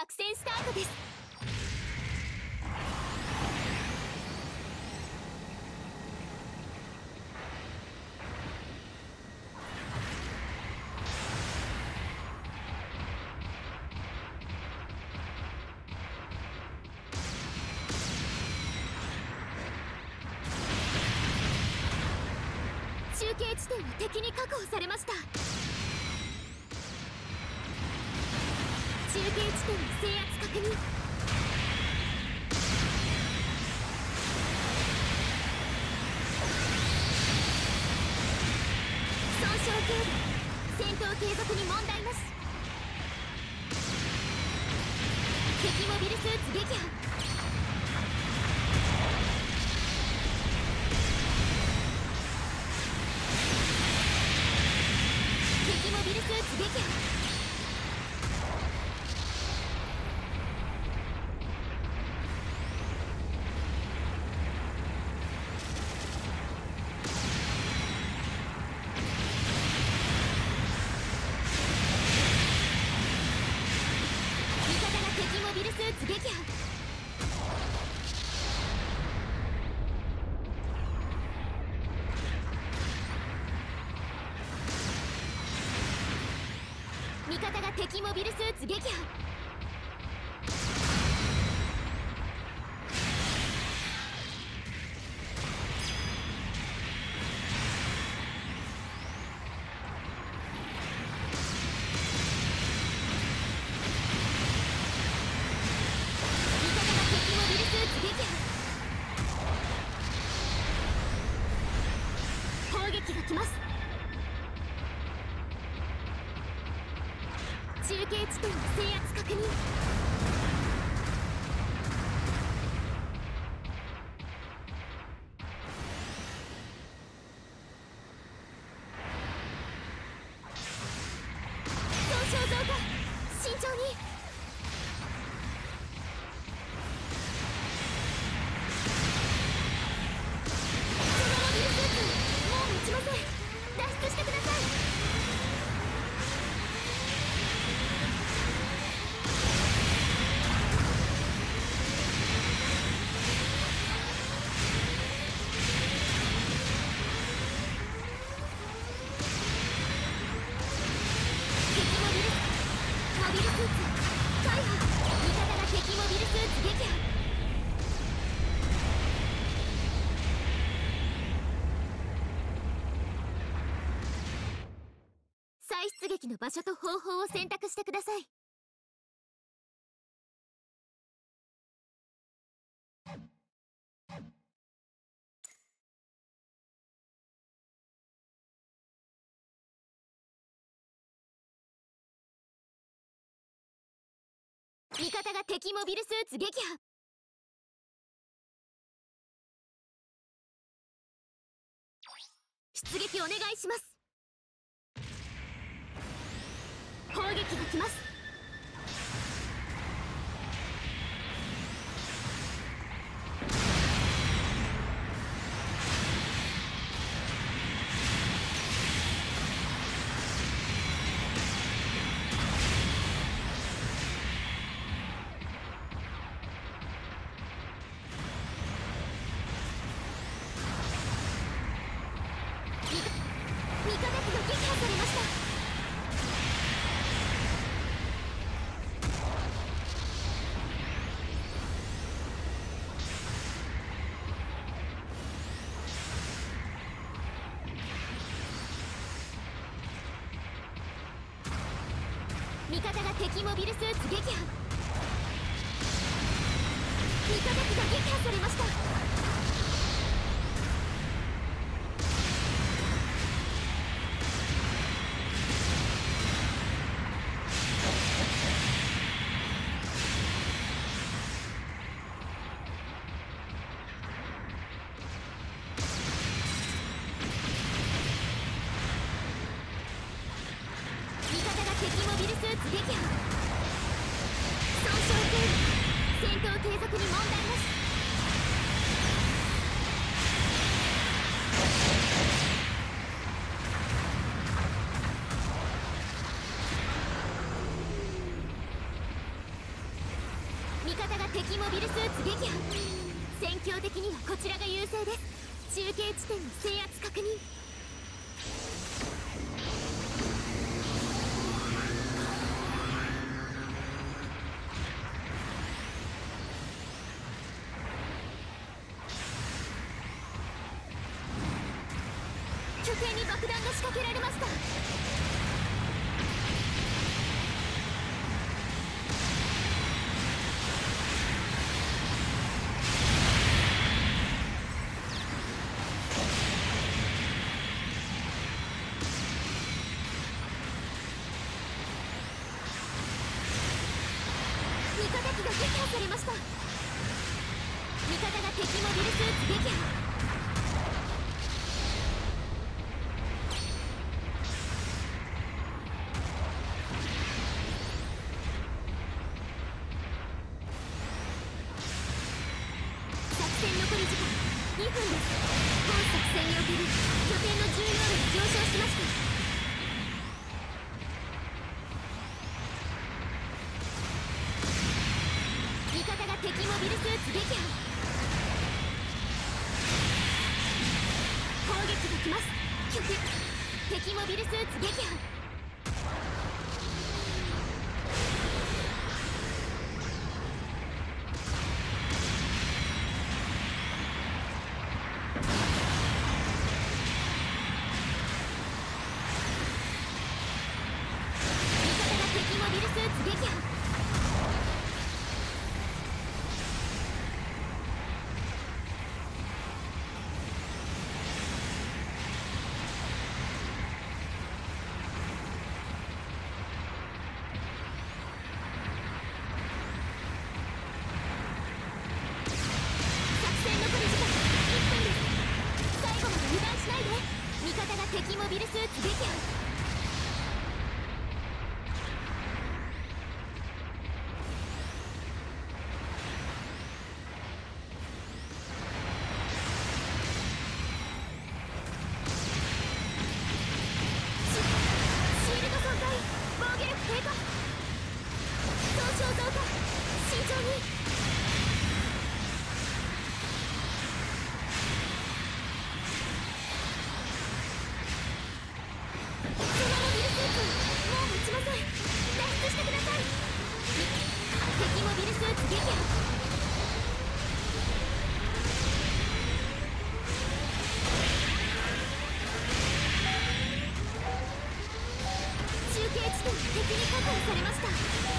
作戦スタートです。中継地点は敵に確保されました。中継地点の制圧確認。損傷軽度、戦闘継続に問題なし。敵モビルスーツ撃破。敵モビルスーツ撃破。味方が敵モビルスーツ撃破。中継地点の制圧確認。損傷増加、慎重に。そのモビルスーツもう持ちません。脱出してください。再出撃の場所と方法を選択してください。味方が敵モビルスーツ撃破。出撃お願いします。砲撃が来ます。味方機が撃破されました。味方が敵モビルスーツ撃破。味方機が撃破されました。敵モビルスーツ撃破。損傷軽度、戦闘継続に問題なし。 敵モビルスーツ撃破。戦況的にはこちらが優勢です。中継地点の制圧確認。拠点に爆弾が仕掛けられました。味方機が撃破されました。味方が敵モビルスーツ撃破。残り時間2分です。本作戦における拠点の重要度が上昇しました。味方が敵モビルスーツ撃破。攻撃が来ます。拠点敵モビルスーツ撃破。モビルスーツ撃破。作戦残り時間1分です。最後まで油断しないで。味方が敵モビルスーツ撃破。防御力低下。損傷増加。慎重に。そのモビルスーツもう持ちません。脱出してください。敵モビルスーツ撃破。中継地点が敵に確保されました。